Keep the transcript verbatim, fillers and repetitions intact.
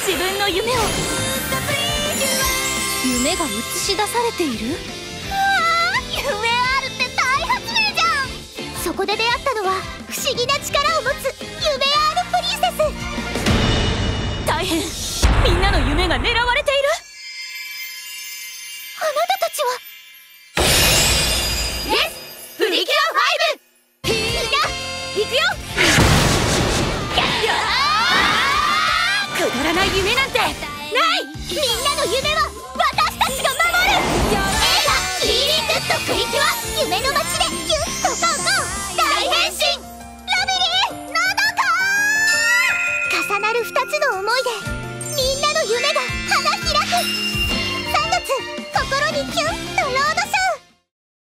自分の夢を。夢が映し出されている。 うわー、夢あるって大発明じゃん。そこで出会ったのは不思議な力を持つ夢あるプリンセス。 大変、みんなの夢が狙われている。 あなたたちはレスプリキュアファイブ。みんな行くよ。 くだらない夢なんてない。 みんなの夢は私たちが守る。映画「ヒーリングとプリキュア夢の街」で